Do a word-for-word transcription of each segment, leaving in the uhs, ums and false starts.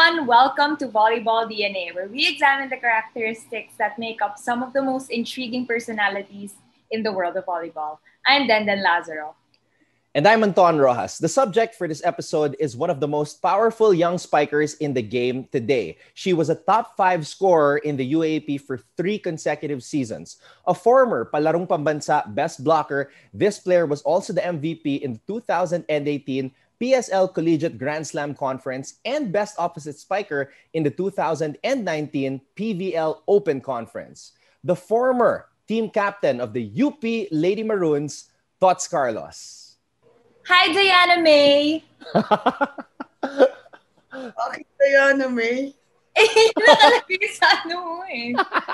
everyone, welcome to Volleyball D N A, where we examine the characteristics that make up some of the most intriguing personalities in the world of volleyball. I'm Dendan Lazaro. And I'm Anton Rojas. The subject for this episode is one of the most powerful young spikers in the game today. She was a top five scorer in the U A A P for three consecutive seasons. A former Palarong Pambansa Best Blocker, this player was also the M V P in the two thousand eighteen P S L Collegiate Grand Slam Conference and Best Opposite Spiker in the two thousand nineteen P V L Open Conference. The former team captain of the U P Lady Maroons, Tots Carlos. Hi, Diana May! Bakit Diana May? Eh, nakalagay sa ano mo eh.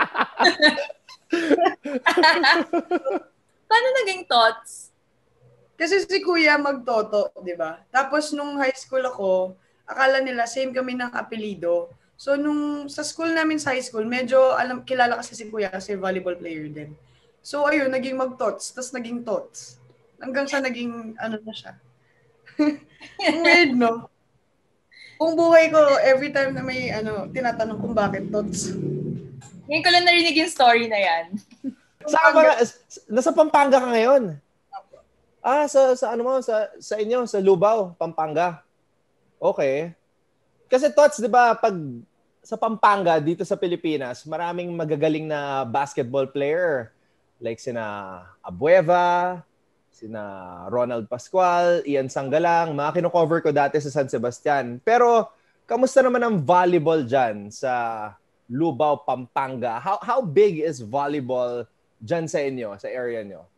Paano naging Tots? Kasi si Kuya magtoto, di ba? Tapos nung high school ako, akala nila same kami ng apelido. So nung sa school namin sa high school, medyo alam kilala kasi si Kuya kasi volleyball player din. So ayun, naging mag-Tots, tapos naging Tots. Hanggang sa naging ano na siya. Weird, no? Kung buhay ko, every time na may ano, tinatanong kung bakit Tots. Ngayon ko lang narinig yung story na yan. Saan ba? Nasa Pampanga ka ngayon? Ah, sa sa ano mo sa sa inyo sa Lubao, Pampanga. Okay. Kasi Tots, 'di ba, pag sa Pampanga dito sa Pilipinas, maraming magagaling na basketball player like sina Abueva, sina Ronald Pascual, Ian Sanggalang, mga kino-cover ko dati sa San Sebastian. Pero kamusta naman ang volleyball diyan sa Lubao, Pampanga? How how big is volleyball diyan sa inyo, sa area nyo?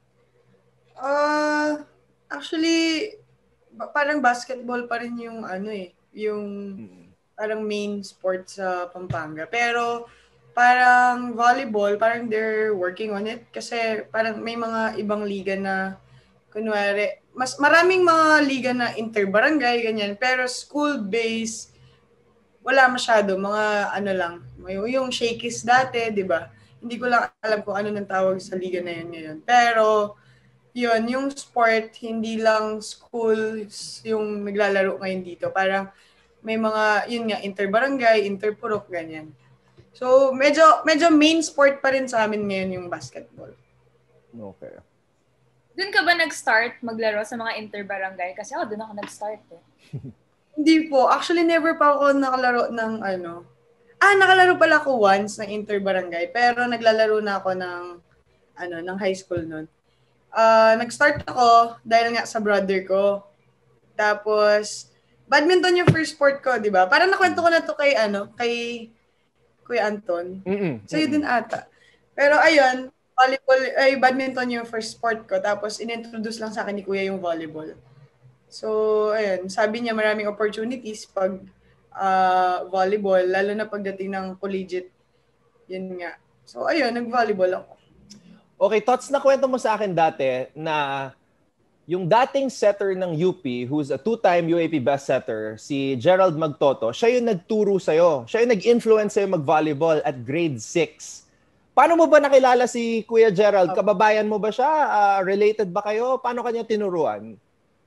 Uh, actually, parang basketball pa rin yung ano eh, yung parang main sport sa Pampanga. Pero parang volleyball, parang they're working on it kasi parang may mga ibang liga na kunwari, mas maraming mga liga na interbarangay, ganyan. Pero school-based, wala masyado. Mga ano lang, yung Shakey's dati, di ba? Hindi ko lang alam kung ano nang tawag sa liga na yun ngayon. Pero yun, yung sport, hindi lang schools yung naglalaro ngayon dito. Parang may mga, yun nga, interbarangay, interpurok, ganyan. So, medyo medyo main sport pa rin sa amin ngayon yung basketball. Okay. Doon ka ba nag-start maglaro sa mga interbarangay? Kasi ako, doon ako nag-start eh. Hindi po. Actually, never pa ako nakalaro ng ano. Ah, nakalaro pala ako once ng interbarangay. Pero naglalaro na ako ng, ano, ng high school noon. Uh, nag-start ako dahil nga sa brother ko. Tapos, badminton yung first sport ko, di ba? Parang nakwento ko na to kay, ano, kay Kuya Anton. Mm-mm. Sa'yo din ata. Pero ayun, volleyball, ay, badminton yung first sport ko. Tapos, inintroduce lang sa akin ni Kuya yung volleyball. So, ayun, sabi niya maraming opportunities pag uh, volleyball, lalo na pagdating ng collegiate. Yun nga. So, ayun, nag-volleyball ako. Okay, Tots, na kwento mo sa akin dati na yung dating setter ng U P, who's a two-time U A P best setter, si Gerald Magtoto, siya yung nagturo sa'yo. Siya yung nag-influence sa'yo mag-volleyball at grade six. Paano mo ba nakilala si Kuya Gerald? Kababayan mo ba siya? Uh, related ba kayo? Paano kanya tinuruan?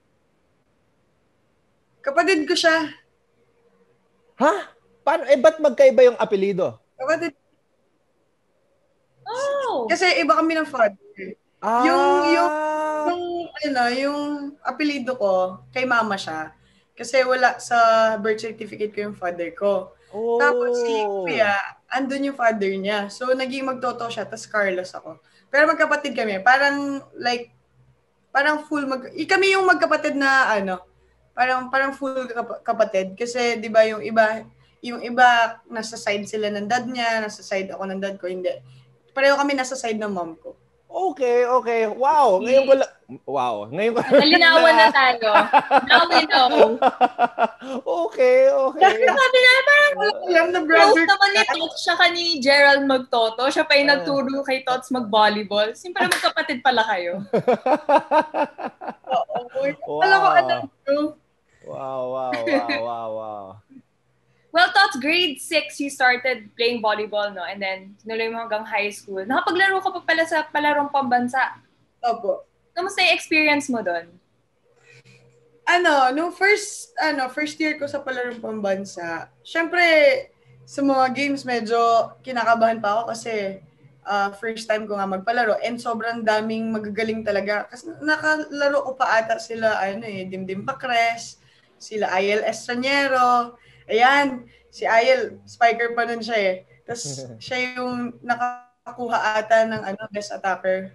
Kapatid ko siya. Ha? Paano? Eh, ba't magkaiba yung apelido? Kapatid. Oh! Kasi iba kami ng father. Ah. Yung, yung, yung, ano, yung apelido ko, kay mama siya. Kasi wala sa birth certificate ko yung father ko. Oh. Tapos si Kuya, andun yung father niya. So, naging magtoto siya, tas Carlos ako. Pero magkapatid kami. Parang, like, parang full mag... Kami yung magkapatid na, ano, parang, parang full kapatid. Kasi, di ba, yung iba, yung iba, nasa side sila ng dad niya, nasa side ako ng dad ko, hindi. Pareho kami nasa side ng mom ko. Okay, okay. Wow. Ngayon ko lang... Wow. Ngayon ko lang... Nalinawan na tayo. Now we know. Okay, okay. Kasi sabi na, parang alam na brother. close naman ni Tots siya ka ni Gerald Magtoto. Siya pa yung nagturo kay Tots mag-volleyball. Siyempre magkapatid pala kayo. Oo. Wow. Alam ko, alam ko. Wow, wow, wow, wow, wow. Well, Tots, grade six, you started playing volleyball, no? And then, sinuloy mo hanggang high school. Nakapaglaro ka pa pala sa Palarong Pambansa. Opo. Kamusta yung experience mo doon? ano, nung first, ano, first year ko sa Palarong Pambansa, syempre, sa mga games, medyo kinakabahan pa ako kasi uh, first time ko nga magpalaro and sobrang daming magagaling talaga. Kasi nakalaro ko pa ata sila, ano eh, Dimdim Pacres, sila Ayel Estraniero. Ayan, si Ayel, spiker pa nun siya eh. Tapos siya yung nakakuha ata ng ano, best attacker.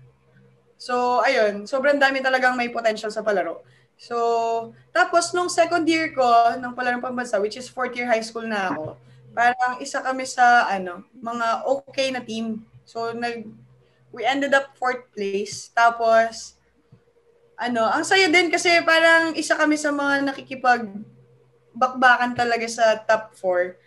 So, ayun, sobrang dami talagang may potential sa palaro. So, tapos nung second year ko ng Palarong Pambansa, which is fourth year high school na ako, parang isa kami sa ano, mga okay na team. So, nag we ended up fourth place. Tapos ano, ang saya din kasi parang isa kami sa mga nakikipag bakbakan talaga sa top four.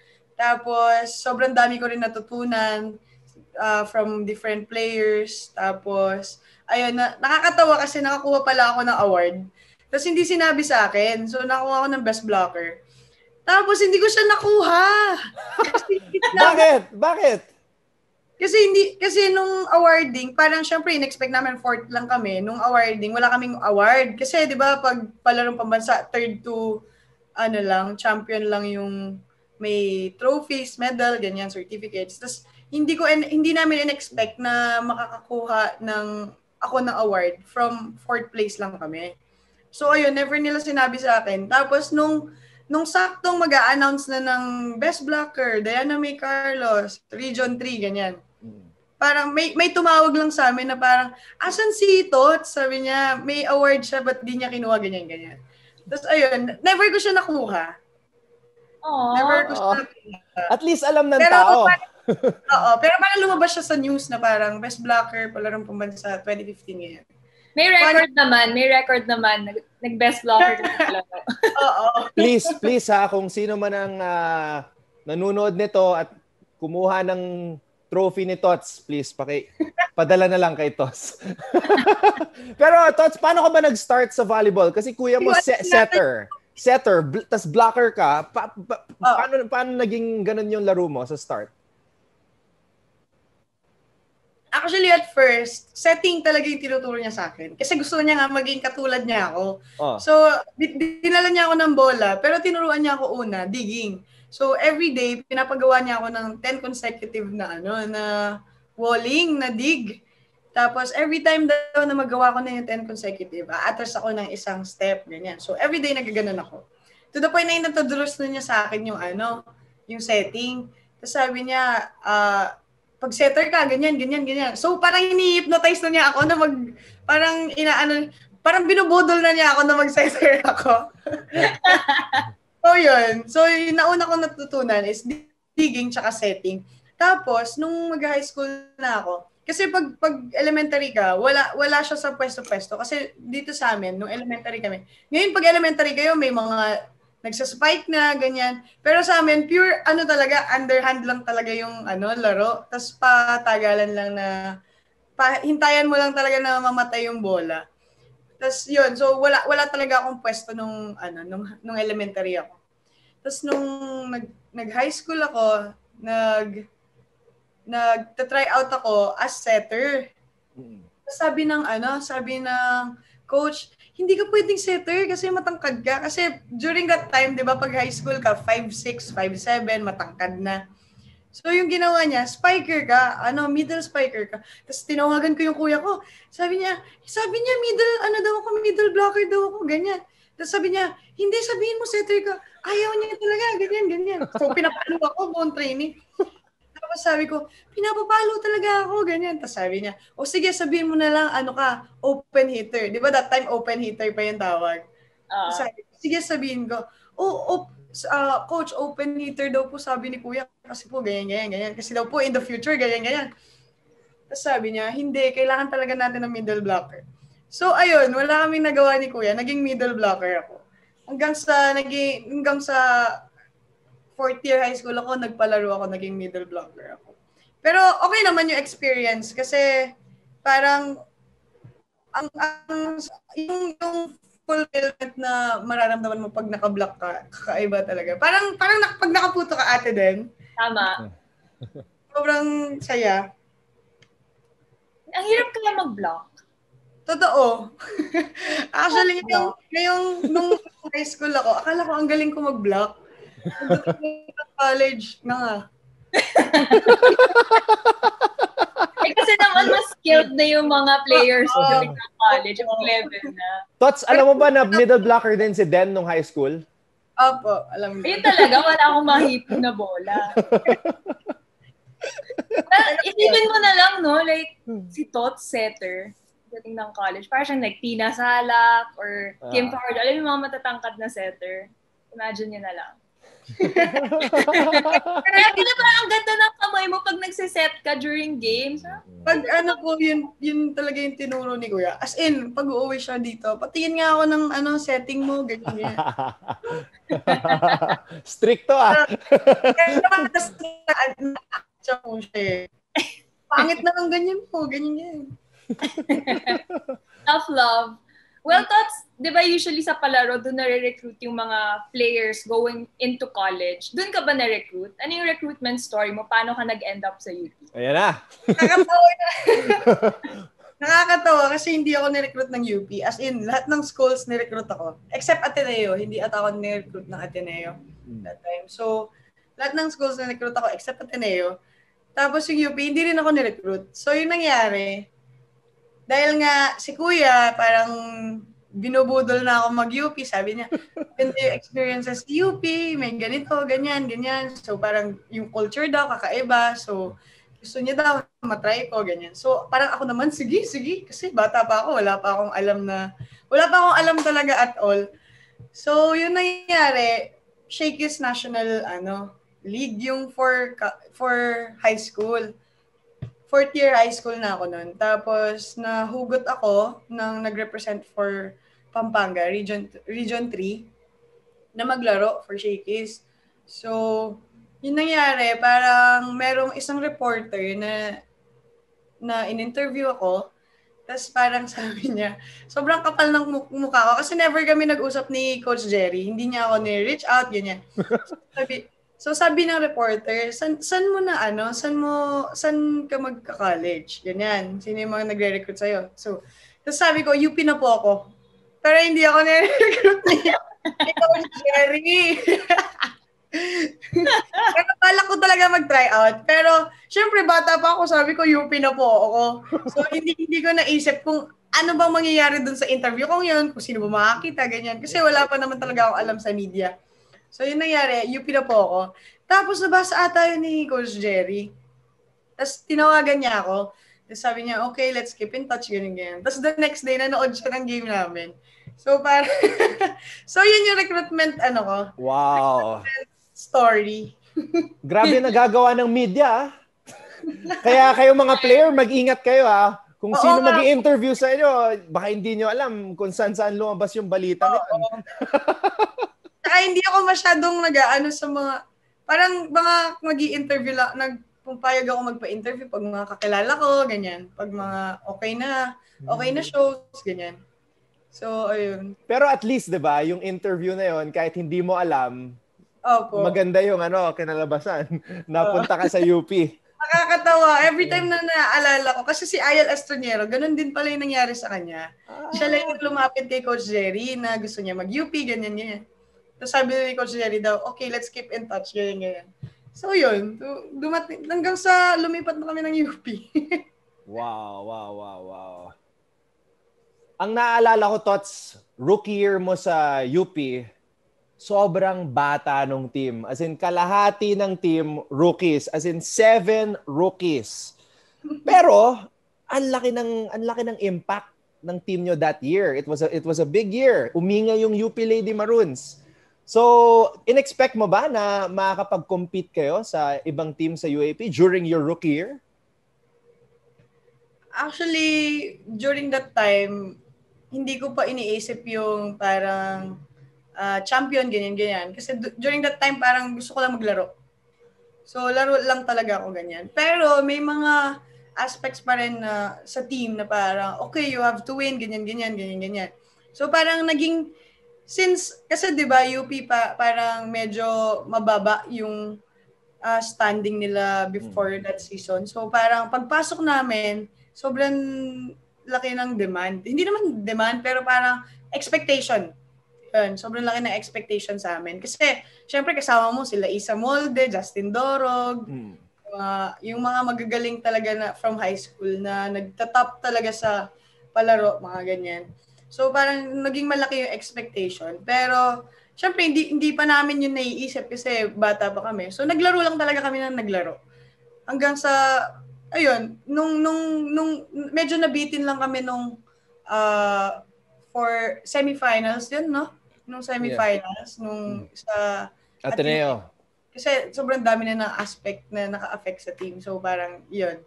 Tapos sobrang dami ko rin natutunan uh, from different players. Tapos ayun, na, nakakatawa kasi nakakuha pala ako ng award. Tapos hindi sinabi sa akin. So, nakuha ako ng best blocker. Tapos, hindi ko siya nakuha. Kasi, Bakit? Bakit? Kasi hindi, kasi nung awarding, parang syempre, in-expect namin fourth lang kami. Nung awarding, wala kaming award. Kasi, di ba, pag Palarong Pambansa, third to, ano lang, champion lang yung may trophies, medal, ganyan, certificates. Tapos, hindi ko, hindi namin in-expect na makakakuha ng ako ng award from fourth place lang kami. So, ayun, never nila sinabi sa akin. Tapos, nung, nung saktong mag-a-announce na ng Best Blocker, Diana May Carlos, Region three, ganyan. Parang may, may tumawag lang sa amin na parang, asan si Tots? Sabi niya, may award siya, ba't di niya kinuha, ganyan, ganyan. Tapos, ayun, never ko siya nakuha. Aww. Never ko siya nakuha. At least alam ng pero, tao. Parang, oo, pero parang lumabas siya sa news na parang Best Blocker, Palarong Pambansa, twenty fifteen ngayon. May record Fun. naman, may record naman. Nag-best blocker ka talaga. Oo. Please, please ha, kung sino man ang uh, nanonood nito at kumuha ng trophy ni Tots, please, paki, padala na lang kay Tots. Pero Tots, paano ka ba nag-start sa volleyball? Kasi kuya mo se- setter. Setter, bl- tas blocker ka. Pa- pa- oh. paano, paano naging ganun yung laro mo sa start? Actually, at first, setting talaga yung tinuturo niya sa akin. Kasi gusto niya nga maging katulad niya ako. Oh. So, dinala niya ako ng bola, pero tinuruan niya ako una, digging. So, every day, pinapagawa niya ako ng ten consecutive na, ano, na walling, na dig. Tapos, every time daw na magawa ko na yung ten consecutive, aatras ako ng isang step, ganyan. So, every day nagaganon ako. To the point na yung natudurus na niya sa akin yung, ano, yung setting. Tapos sabi niya, ah, uh, pag setter ka, ganyan, ganyan, ganyan. So, parang ini-hypnotize na niya ako na mag, parang inaano, parang binubudol na niya ako na mag-setter ako. So, yun. So, yung nauna ko natutunan is digging tsaka setting. Tapos, nung mag-high school na ako, kasi pag, pag elementary ka, wala, wala siya sa pwesto-pwesto. Kasi dito sa amin, nung elementary kami, ngayon pag elementary kayo, may mga nagsa-spike na, ganyan. Pero sa amin, pure, ano talaga, underhand lang talaga yung, ano, laro. Tapos patagalan lang na, pa, hintayan mo lang talaga na mamatay yung bola. Tapos yun, so wala, wala talaga akong pwesto nung, ano, nung, nung elementary ako. Tapos nung nag, nag-high school ako, nag, nag-try out ako as setter. Tapos sabi ng, ano, sabi ng coach, hindi ka pwedeng setter kasi matangkad ka. Kasi during that time, di ba, pag high school ka, five six, five seven, matangkad na. So yung ginawa niya, spiker ka, ano, middle spiker ka. Tapos tinawagan ko yung kuya ko. Sabi niya, sabi niya, middle, ano daw ako, middle blocker daw ako, ganyan. Tapos sabi niya, hindi, sabihin mo setter ka. Ayaw niya talaga, ganyan, ganyan. So pinapalo ako buong training. Tapos sabi ko, pinapapalo talaga ako, ganyan. Tapos sabi niya, o sige, sabihin mo na lang, ano ka, open hitter. Di ba that time, open hitter pa yung tawag? Uh, sabi, sige, sabihin ko, oh, op, uh, coach, open hitter daw po, sabi ni kuya. Kasi po, ganyan, ganyan, ganyan. Kasi daw po, in the future, ganyan, ganyan. Tapos sabi niya, hindi, kailangan talaga natin ng middle blocker. So, ayun, wala kaming nagawa ni kuya. Naging middle blocker ako. Hanggang sa, naging, hanggang sa, fourth year high school ako, nagpalaro ako, naging middle blocker ako. Pero okay naman yung experience kasi parang ang, ang yung, yung fulfillment na mararamdaman mo pag naka-block ka, kakaiba talaga. Parang parang pag nakaputo ka ate din. Tama. Sobrang saya. Ang hirap kaya mag-block. Totoo. Actually, ngayong, ngayong nung high school ako, akala ko ang galing ko mag-block. Pagdating ng college, nga nga. Eh kasi naman mas skilled na yung mga players during the college of level na. Tots, alam mo ba na middle blocker din si Den nung high school? Opo, alam mo. Ayun talaga, wala akong mahipon na bola. Well, isipin mo na lang, no? Like, si Tots setter, dating ng college, parang siyang like Tina Salak or Kim Ah. Ford. Alam mo yung mga matatangkad na setter. Imagine nyo na lang. Kaya kaya parang ang ganda ng kamay mo pag nagsiset ka during games. Ha? Pag ano po, yun, yun talaga yung tinuro ni Kuya. As in, pag uuwi siya dito, patingin nga ako ng ano setting mo, ganyan ganyan. Strict to ah. Kaya naman, tas na-action po siya eh. Pangit na lang ganyan po, ganyan yan. Tough love. Well, Tots, di ba usually sa palaro, doon nare-recruit yung mga players going into college. Doon ka ba na-recruit? Ano yung recruitment story mo? Paano ka nag-end up sa U P? Ayan na. Nakakatawa na. Nakakatawa kasi hindi ako ni-recruit ng U P. As in, lahat ng schools ni-recruit ako. Except Ateneo. Hindi at ako ni-recruit ng Ateneo that time. So, lahat ng schools ni-recruit ako except Ateneo. Tapos yung U P, hindi rin ako ni-recruit. So, yung nangyari, dahil nga si Kuya, parang binubudol na ako mag-U P. Sabi niya, ganda yung experiences sa U P, may ganito, ganyan, ganyan. So parang yung culture daw, kakaiba. So gusto niya daw, matry ko, ganyan. So parang ako naman, sige, sige. Kasi bata pa ako, wala pa akong alam na, wala pa akong alam talaga at all. So yun nangyari, Shakey's National ano, League yung for, for high school. Fourth year high school na ako noon. Tapos, nahugot ako ng nag-represent for Pampanga, Region Region three, na maglaro for Shakey's. So, yun nangyari, parang merong isang reporter na na in-interview ako. Tapos parang sabi niya, sobrang kapal ng mukha ko kasi never kami nag-usap ni Coach Jerry. Hindi niya ako ni-reach out, ganyan. Sabi, So sabi ng reporter, san, san mo na ano, san mo, san ka magka-college? Ganyan. Sino yung mga nagre-recruit sa'yo? So, tapos sabi ko, U P na po ako. Pero hindi ako nire-recruit niya. Ikaw, Jerry. Pero balak ko talaga mag-try out. Pero, syempre, bata pa ako, sabi ko, U P na po ako. So, hindi, hindi ko naisip kung ano bang mangyayari dun sa interview kong yun, kung sino ba makakita, ganyan. Kasi wala pa naman talaga akong alam sa media. So, yun nangyari, U P na po ako. Tapos, nabasa ata yun ni Coach Jerry. Tapos, tinawagan niya ako. Tapos, sabi niya, okay, let's keep in touch, ganyan, ganyan. Tapos, the next day, nanood siya ng game namin. So, para so, yun yung recruitment, ano ko. Wow. Recruitment story. Grabe nagagawa ng media, ah. Kaya kayo mga player, mag-ingat kayo, ah. Kung Oo, sino nga. mag-i-interview sa inyo, baka hindi nyo alam kung saan-saan lumabas yung balita nito. Saka hindi ako masyadong nag-ano sa mga, parang mga mag-i-interview lang, nagpapayag ako magpa-interview pag mga kakilala ko, ganyan. Pag mga okay na, okay na shows, ganyan. So, ayun. Pero at least, di ba, yung interview na yon kahit hindi mo alam, Opo. maganda yung ano, kinalabasan. Napunta ka sa U P. Nakakatawa. Every time na naaalala ko, kasi si Ayal Astronero, ganun din pala yung nangyari sa kanya. Ah. Siya lang yung lumapit kay Coach Jerry na gusto niya mag-U P, ganyan, ganyan. Tapos sabi ni Coach Jerry daw, okay, let's keep in touch, ganyan, ganyan. So yun, dumating, hanggang sa lumipat na kami ng U P. Wow, wow, wow, wow. Ang naalala ko, Tots, rookie year mo sa U P, sobrang bata nung team. As in, kalahati ng team, rookies. As in, seven rookies. Pero, ang laki ng, ang laki ng impact ng team nyo that year. It was a, it was a big year. Uminga yung U P Lady Maroons. So, in-expect mo ba na makakapag-compete kayo sa ibang team sa U A A P during your rookie year? Actually, during that time, hindi ko pa iniisip yung parang uh, champion, ganyan-ganyan. Kasi d- during that time, parang gusto ko lang maglaro. So, laro lang talaga ako ganyan. Pero may mga aspects pa rin na sa team na parang, okay, you have to win, ganyan-ganyan, ganyan-ganyan. So, parang naging, since, kasi di ba U P pa, parang medyo mababa yung uh, standing nila before that season. So, parang pagpasok namin, sobrang laki ng demand. Hindi naman demand, pero parang expectation. Yun, sobrang laki ng expectation sa amin. Kasi, syempre kasama mo sila Isa Molde, Justin Dorog, mm. uh, yung mga magagaling talaga na from high school na nagtatop talaga sa palaro, mga ganyan. So, parang naging malaki yung expectation. Pero, syempre, hindi, hindi pa namin yun naiisip kasi bata pa kami. So, naglaro lang talaga kami na naglaro. Hanggang sa, ayun, nung, nung, nung medyo nabitin lang kami nung uh, for semifinals yun, no? Nung semifinals, yeah. nung mm. sa Ateneo. Ateneo. Kasi sobrang dami na ng aspect na naka-affect sa team. So, parang, yun.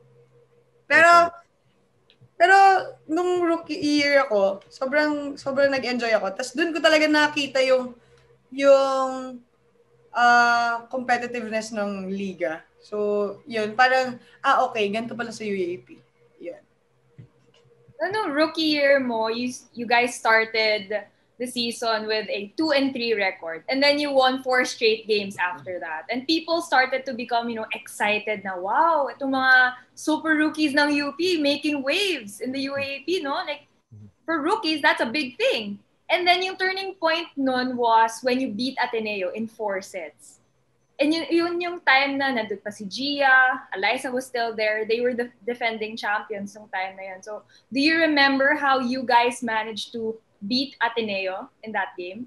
Pero, okay. Pero, nung rookie year ako, sobrang, sobrang nag-enjoy ako. Tapos, dun ko talaga nakita yung, yung, uh, competitiveness ng liga. So, yun, parang, ah, okay, ganito pala sa U A A P. Yun. Ano, rookie year mo, you, you guys started the season with a two and three record. And then you won four straight games after that. And people started to become, you know, excited na, wow, itong mga super rookies ng U P making waves in the U A A P, no? Like, for rookies, that's a big thing. And then yung turning point nun was when you beat Ateneo in four sets. And yun, yun yung time na nandun pa si Gia, Eliza was still there. They were the defending champions ng time na yun. So, do you remember how you guys managed to beat Ateneo in that game?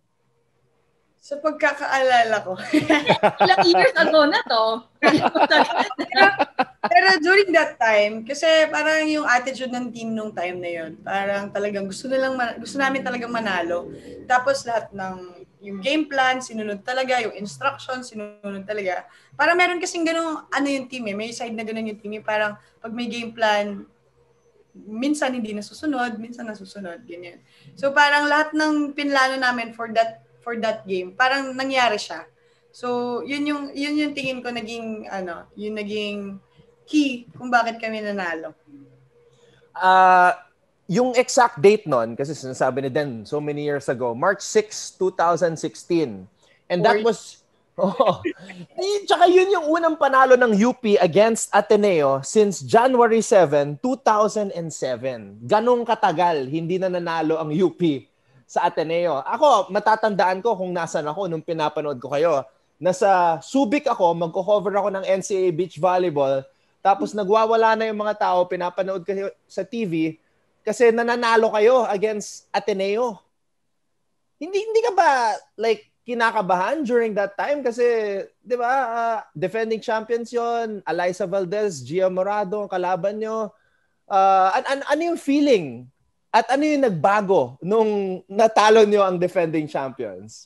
Sa pagkakaalala ko. Ilang years ago na to. pero, pero during that time, kasi parang yung attitude ng team nung time na yun, parang talagang gusto, nilang, gusto namin talagang manalo. Tapos lahat ng yung game plan, sinunod talaga, yung instructions, sinunod talaga. Parang meron kasing ganung ano yung team eh, may side na ganun yung team eh, parang pag may game plan, minsan hindi nasusunod, minsan nasusunod, ganyan. So parang lahat ng pinlano namin for that for that game, parang nangyari siya. So yun yung yun yung tingin ko naging ano, yung naging key kung bakit kami nanalo. Ah, uh, yung exact date nun, kasi sinasabi ni Den so many years ago, March sixth, twenty sixteen. And that was oh, tsaka yun yung unang panalo ng U P against Ateneo since January seventh, two thousand seven. Ganong katagal hindi na nanalo ang U P sa Ateneo. Ako, matatandaan ko kung nasan ako nung pinapanood ko kayo. Nasa Subic ako, magko-cover ako ng N C A A Beach Volleyball, tapos nagwawala na yung mga tao, pinapanood kayo sa T V kasi nananalo kayo against Ateneo. Hindi hindi ka ba like kinakabahan during that time kasi 'di ba uh, defending champions yon, Eliza Valdez, Gia Morado ang kalaban nyo. Uh, an, an, ano yung feeling at ano yung nagbago nung natalo nyo ang defending champions?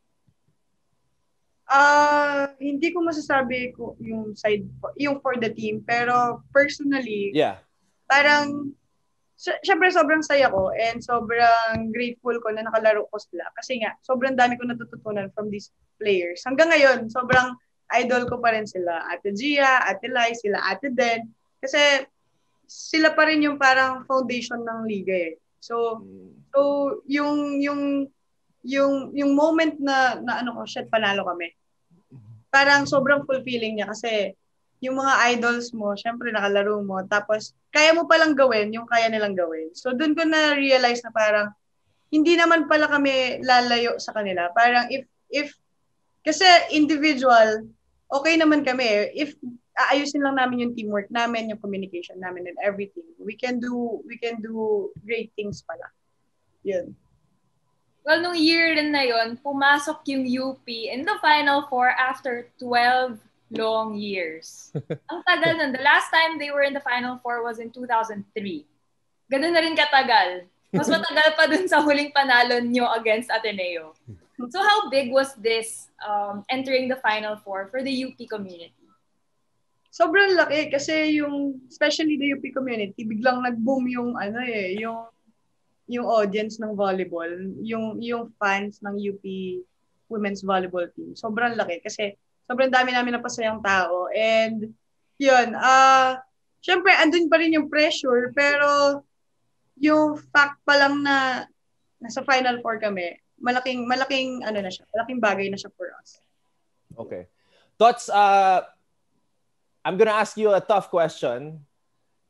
Ah, uh, hindi ko masasabi ko yung side yung for the team, pero personally, yeah. Parang syempre sobrang saya ko and sobrang grateful ko na nakalaro ko sila kasi nga sobrang dami ko natututunan from these players. Hanggang ngayon, sobrang idol ko pa rin sila. Ate Gia, Ate Lai, sila Ate Den. Kasi sila pa rin yung parang foundation ng liga eh. So, so yung yung yung yung moment na na ano ko, shit, panalo kami. Parang sobrang fulfilling niya kasi yung mga idols mo, syempre nakalaro mo, tapos kaya mo palang gawin yung kaya nilang gawin. So doon ko na-realize na parang hindi naman pala kami lalayo sa kanila. Parang if, if kasi individual, okay naman kami. If aayusin lang namin yung teamwork namin, yung communication namin and everything, we can do, we can do great things pala. Yun. Well, nung year rin na yun, pumasok yung U P in the Final Four after twelve long years. Ang tagal nun. The last time they were in the Final Four was in two thousand three. Ganun na rin katagal. Mas matagal pa dun sa huling panalo nyo against Ateneo. So how big was this um, entering the Final Four for the U P community? Sobrang laki kasi yung, especially the U P community, biglang nag-boom yung ano eh, yung yung audience ng volleyball, yung yung fans ng U P women's volleyball team. Sobrang laki kasi sobrang dami namin napasayang tao. And, yun, ah, uh, syempre, andun pa rin yung pressure, pero yung fact pa lang na nasa Final Four kami, malaking, malaking, ano na siya, malaking bagay na siya for us. Okay. Tots, uh, I'm gonna ask you a tough question.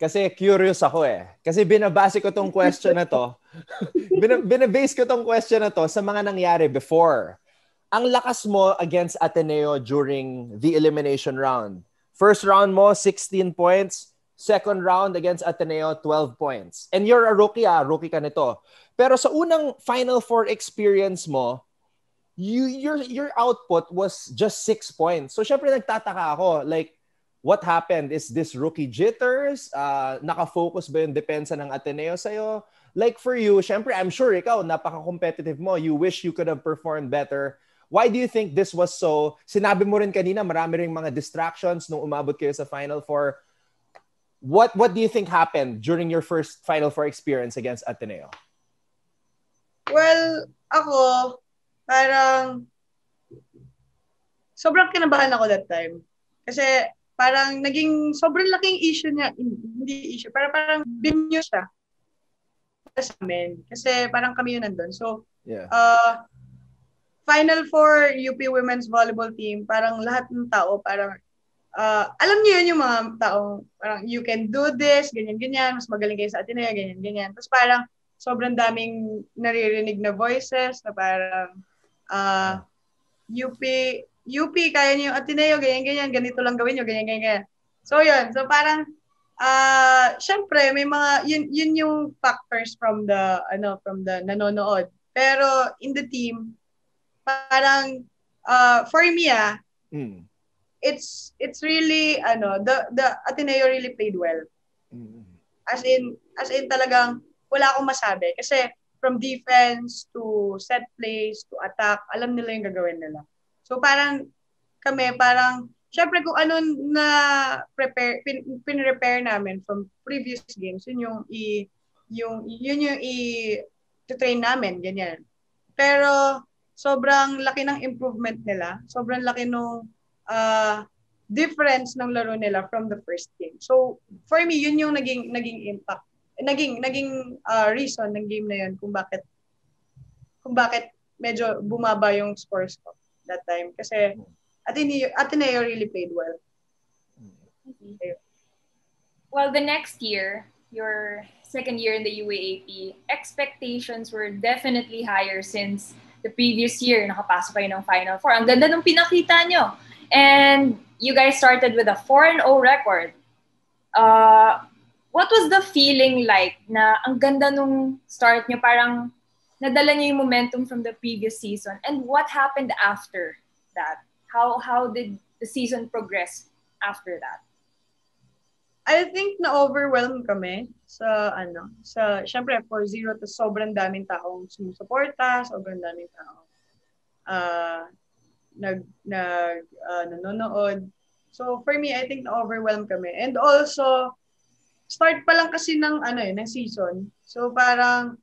Kasi curious ako eh. Kasi binabase ko tong question na to. Bin- binabase ko tong question na to sa mga nangyari before. Ang lakas mo against Ateneo during the elimination round. First round mo, sixteen points. Second round against Ateneo, twelve points. And you're a rookie ah, rookie ka nito. Pero sa unang Final Four experience mo, you your your output was just six points. So syempre nagtataka ako, like, what happened? Is this rookie jitters? Uh, naka-focus ba yung depensa ng Ateneo sa'yo? Like for you, syempre I'm sure ikaw, napaka-competitive mo. You wish you could have performed better. Why do you think this was so? Sinabi mo rin kanina, marami rin mga distractions nung umabot kayo sa Final Four. What what do you think happened during your first Final Four experience against Ateneo? Well, ako, parang sobrang kinabahan ako that time. Kasi parang naging sobrang laking issue niya. Hindi issue, pero parang binyo siya sa amin. Kasi parang kami yun nandun. So, yeah. uh, Final Four U P Women's Volleyball Team, parang lahat ng tao, parang Uh, alam niyo yun yung mga taong parang you can do this, ganyan-ganyan, mas magaling kayo sa Ateneo, ganyan-ganyan. Tapos parang sobrang daming naririnig na voices na parang uh, U P, U P, kaya niyo yung Ateneo, ganyan-ganyan, ganito lang gawin niyo, ganyan-ganyan. So yun, so parang uh, syempre may mga, yun, yun yung factors from the, ano, from the nanonood. Pero in the team, parang uh, for me ah, mm. it's it's really ano the the Ateneo really played well. Mm. As in as in talagang wala akong masabi kasi from defense to set plays to attack, alam nila yung gagawin nila. So parang kami parang syempre kung ano na prepare pin, pin-repair namin from previous games, yun yung i yung yun yung i train namin ganyan. Pero sobrang laki ng improvement nila. Sobrang laki nung uh, difference ng laro nila from the first game. So, for me, yun yung naging naging impact. Naging naging uh, reason ng game na yun kung bakit kung bakit medyo bumaba yung scores ko that time. Kasi Ateneo, Ateneo really played well. Okay. Well, the next year, your second year in the U A A P, expectations were definitely higher since the previous year, nakapasok kayo ng Final Four. Ang ganda nung pinakita nyo. And you guys started with a four and oh record. Uh, what was the feeling like na ang ganda nung start nyo? Parang nadala nyo yung momentum from the previous season. And what happened after that? How how did the season progress after that? I think na-overwhelm kami sa ano, sa syempre four zero to sobrang daming taong sumusuporta, sobrang daming taong uh, nag nag uh, nanonood. So for me, I think na-overwhelm kami. And also start pa lang kasi ng ano eh, ng season. So parang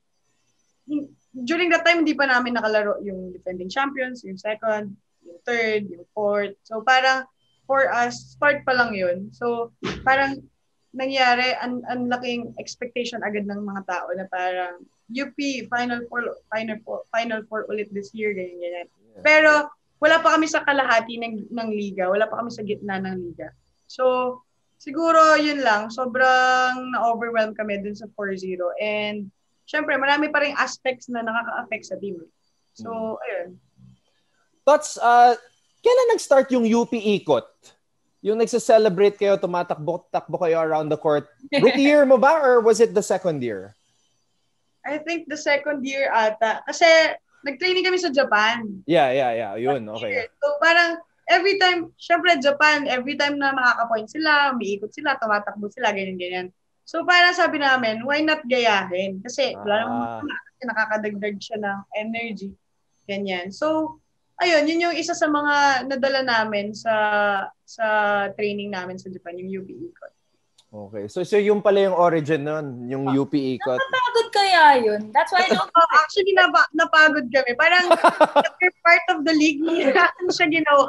during that time hindi pa namin nakalaro yung defending champions, yung second, yung third, yung fourth. So parang for us, start pa lang yun. So parang nangyari, ang, ang laking expectation agad ng mga tao na parang U P, Final Four, Final Four, Final Four ulit this year, ganyan, ganyan. Pero wala pa kami sa kalahati ng, ng liga, wala pa kami sa gitna ng liga. So, siguro yun lang, sobrang na-overwhelm kami dun sa four zero. And syempre, marami pa rin aspects na nakaka-affect sa team. So, hmm. ayun. Tots, uh, kailan nag-start yung U P ikot? Yung nagse-celebrate kayo, tumatakbo-takbo kayo around the court. Rookie year mo ba or was it the second year? I think the second year ata. Kasi nag-training kami sa Japan. Yeah, yeah, yeah. Yun, okay. So parang every time, syempre Japan, every time na makaka-point sila, umiikot sila, tumatakbo sila, ganyan-ganyan. So parang sabi namin, why not gayahin? Kasi ah. wala naman nakakadagdag siya ng energy. Ganyan. So, ayun, yun yung isa sa mga nadala namin sa sa training namin sa Japan, yung U P ikot. Okay. So, so yung pala yung origin nun, yung U P ikot. Napapagod kaya yun? That's why I don't... oh, actually, napa- napagod kami. Parang after part of the league, hindi natin siya ginawa.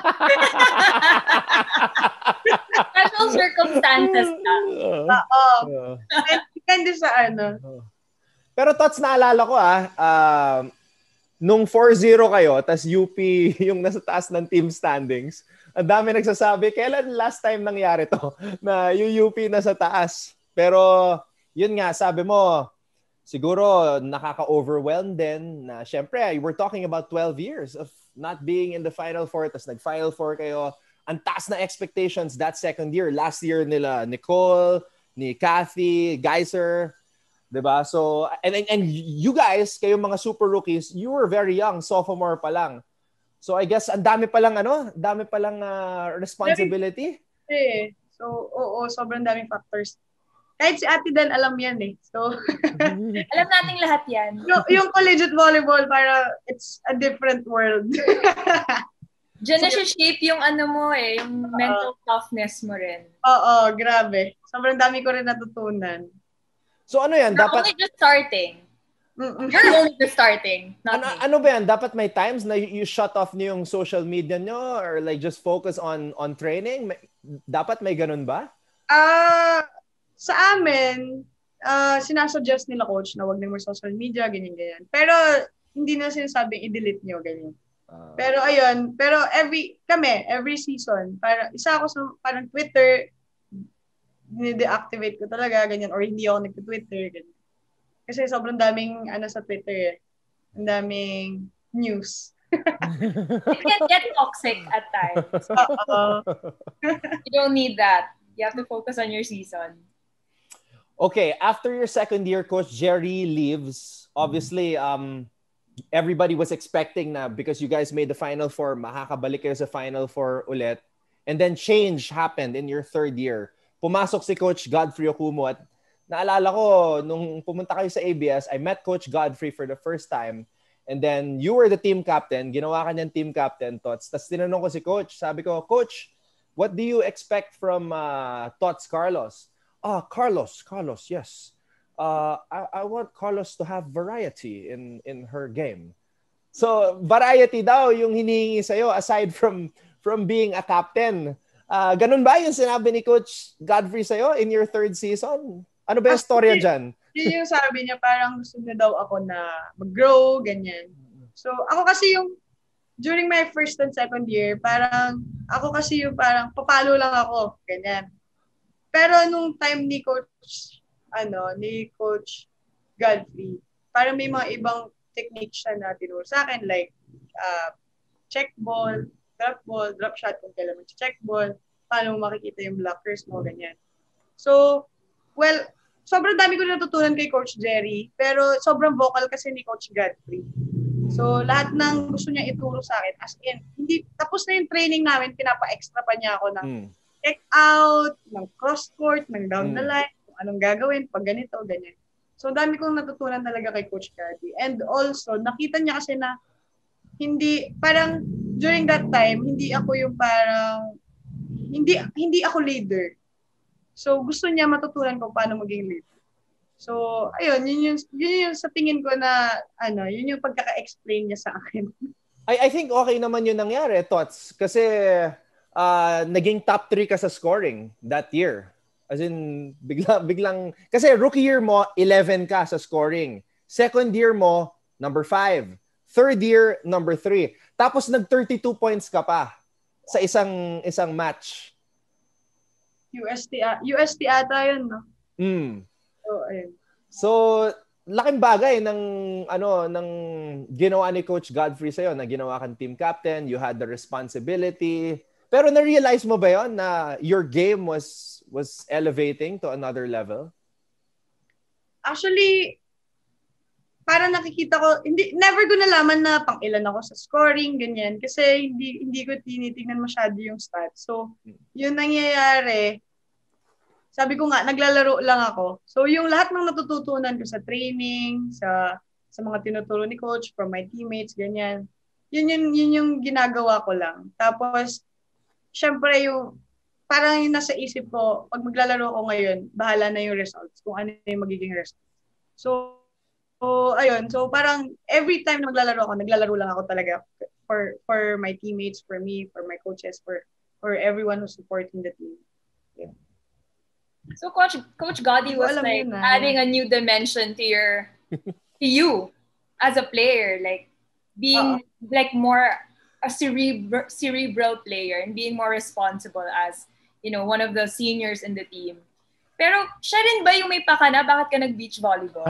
Special circumstances na. Oo. Depende sa ano. Pero Tots, naalala ko ah, uh, nung four zero kayo, tas U P yung nasa taas ng team standings, ang dami nagsasabi, kailan last time nangyari to na yung U P nasa taas? Pero, yun nga, sabi mo, siguro nakaka-overwhelm din na syempre, we're talking about twelve years of not being in the Final Four. Tapos nag-Final Four kayo. Ang taas na expectations that second year. Last year nila, Nicole, ni Kathy, Geyser. Diba? So, and, and, and you guys, kayong mga super rookies, you were very young, sophomore pa lang. So, I guess, ang dami pa lang, ano, dami pa lang uh, responsibility. Eh, so, oo, sobrang daming factors. Kahit si Ate Dan, alam yan eh. So, alam nating lahat yan. yung, yung collegiate volleyball, para it's a different world. Diyan na siya shape yung ano mo eh, yung mental uh, toughness mo rin. Oo, grabe. Sobrang dami ko rin natutunan. So ano yan? You're dapat... only just starting. You're only just starting. Ano, ano ba yan? Dapat may times na you, you shut off niyo yung social media nyo or like just focus on on training? May, dapat may ganun ba? Ah... Uh, Sa amin, uh, sinasuggest nila coach na wag na more social media, ganyan-ganyan. Pero hindi na sinasabing i-delete nyo, ganyan. Uh, pero ayun, pero every, kami, every season, para, isa ako sa parang Twitter, ni-deactivate ko talaga, ganyan, or hindi ako nag-Twitter, ganyan. Kasi sobrang daming, ano sa Twitter eh, ang daming news. It can get toxic at times. Uh-oh. You don't need that. You have to focus on your season. Okay, after your second year, Coach Jerry leaves. Obviously, um, everybody was expecting na because you guys made the Final Four, makakabalik kayo sa Final Four ulit. And then change happened in your third year. Pumasok si Coach Godfrey Okumo at naalala ko, nung pumunta kayo sa A B S, I met Coach Godfrey for the first time. And then you were the team captain. Ginawa ka niyang team captain, Tots. Tapos tinanong ko si Coach. Sabi ko, Coach, what do you expect from uh, Tots Carlos? Ah, Carlos, Carlos, yes. Uh, I, I want Carlos to have variety in, in her game. So, variety daw yung hinihingi sa'yo aside from from being a captain. Uh, ganun ba yung sinabi ni Coach Godfrey sa'yo in your third season? Ano ba yung storya dyan? Yun yung sabi niya, parang gusto niya daw ako na mag-grow, ganyan. So, ako kasi yung, during my first and second year, parang, ako kasi yung parang, papalo lang ako, ganyan. Pero nung time ni Coach, ano, ni Coach Godfrey, parang may mga ibang technique siya na tinuro sa akin, like, uh, check ball, drop ball, drop shot kung kailan mag-check ball, paano mo makikita yung blockers mo, ganyan. So, well, sobrang dami ko natutunan kay Coach Jerry, pero sobrang vocal kasi ni Coach Godfrey. So, lahat ng gusto niya ituro sa akin, as in, hindi, tapos na yung training namin, pinapa-extra pa niya ako ng mm. check out, ng cross court, ng down the line, kung anong gagawin, pag ganito, ganyan. So, dami kong natutunan talaga kay Coach Cardi. And also, nakita niya kasi na hindi, parang during that time, hindi ako yung parang, hindi hindi ako leader. So, gusto niya matutunan ko paano maging leader. So, ayun, yun yung, yun yung sa tingin ko na, ano, yun yung pagkaka-explain niya sa akin. I, I think okay naman yun nangyari, Tots. Kasi, Uh, naging top three ka sa scoring that year. As in, bigla, biglang... Kasi rookie year mo, eleven ka sa scoring. Second year mo, number five. Third year, number three. Tapos nag-thirty-two points ka pa sa isang isang match. U S T, U S T ata yun, no? Mm. So, ayun. So, laking bagay ng, ano, ng ginawa ni Coach Godfrey sa'yo na ginawa kang team captain, you had the responsibility. Pero na-realize mo ba yon na your game was was elevating to another level? Actually, parang nakikita ko, hindi never ko nalaman na pang ilan ako sa scoring, ganyan. Kasi hindi hindi ko tinitingnan masyado yung stats. So, yun nangyayari, sabi ko nga, naglalaro lang ako. So, yung lahat ng natututunan ko sa training, sa sa mga tinuturo ni coach, from my teammates, ganyan, yun, yun, yun yung ginagawa ko lang. Tapos, syempre yung, parang yung nasa isip ko, pag maglalaro ko ngayon, bahala na yung results, kung ano yung magiging results. So, so ayun. So, parang every time na maglalaro ako, naglalaro lang ako talaga for for my teammates, for me, for my coaches, for for everyone who's supporting the team. Yeah. So, Coach Coach Gotti was like adding a new dimension to your, to you as a player, like being Uh-oh. like more a cerebral, cerebral player and being more responsible as, you know, one of the seniors in the team. Pero siya rin ba yung may pakana? Bakit ka nag-beach volleyball?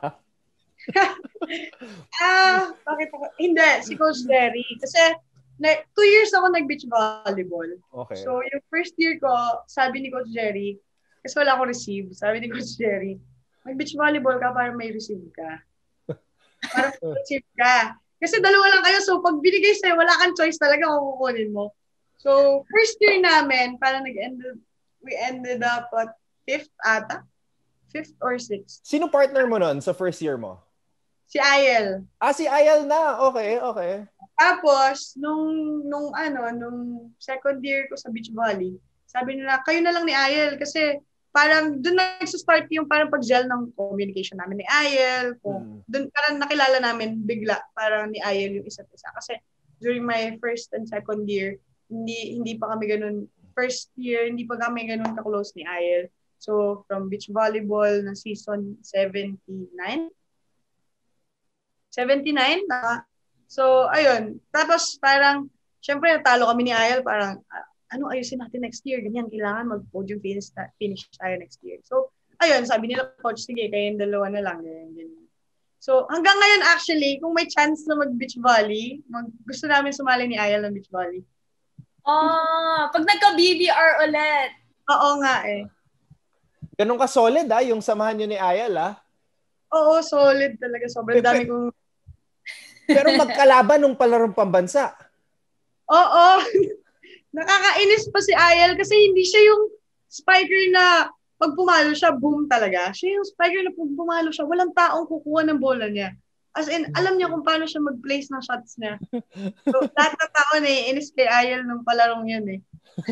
Ah, bakit ako? Hindi, si Coach Jerry. Kasi na, two years ako nag-beach volleyball. Okay. So, yung first year ko, sabi ni Coach Jerry, kasi wala akong receive, sabi ni Coach Jerry, mag-beach volleyball ka para may receive ka. Para may receive ka. Kasi dalawa lang kayo, so pag binigay sa'yo, wala kang choice talaga kung kukunin mo. So, first year namin, parang nag-ended, we ended up at fifth ata? Fifth or sixth. Sino partner mo nun sa first year mo? Si Ayel. Ah, si Ayel na. Okay, okay. Tapos, nung, nung ano, nung second year ko sa beach volley, sabi nila, kayo na lang ni Ayel kasi parang doon nagsa-start yung parang pag-gel ng communication namin ni Ayel. Kung, Hmm. doon parang nakilala namin bigla parang ni Ayel yung isa't isa. Kasi during my first and second year, hindi hindi pa kami ganun. First year, hindi pa kami ganun ka-close ni Ayel. So, from beach volleyball na season seventy-nine, seventy-nine na. So, ayun. Tapos, parang, syempre, natalo kami ni Ayel. Parang, ah, ano ayusin natin next year? Ganyan, kailangan mag-podium finish, finish tayo next year. So, ayun, sabi nila, coach, sige, kayong dalawa na lang. Ganyan, ganyan. So, hanggang ngayon, actually, kung may chance na mag-beach volley, mag, gusto namin sumali ni Ayel ng beach volley. Oh, pag nagka-B B R ulit. Oo nga eh. Ganun ka solid ah, yung samahan nyo ni Ayel ah. Oo, solid talaga. Sobrang dami kong... Pero magkalaban nung Palarong Pambansa. Oo. Nakakainis pa si Ayel kasi hindi siya yung spiker na pag pumalo siya, boom talaga. Siya yung spiker na pag pumalo siya, walang taong kukuha ng bola niya. As in, alam niya kung paano siya mag-place ng shots niya. So, lahat ng tao naiinis kay Ayel nung palarong yun eh.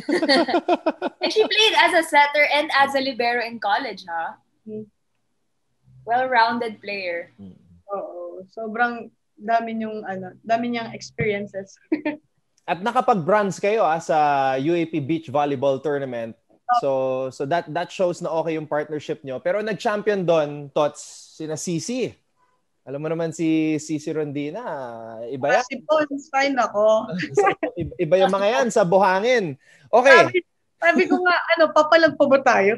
And she played as a setter and as a libero in college, ha? Hmm. Well-rounded player. Oo. Sobrang dami niyong, ano, dami niyang experiences. At nakapag-bronze kayo ah, sa U A P Beach Volleyball Tournament. So so that that shows na okay yung partnership nyo. Pero nag-champion doon, Tots, sina Cici. Alam mo naman si Cici Rondina, iba yan. Si Pons, fine ako. Iba yung mga yan sa buhangin. Okay. Sabi, sabi ko nga, ano, papalag pa ba tayo?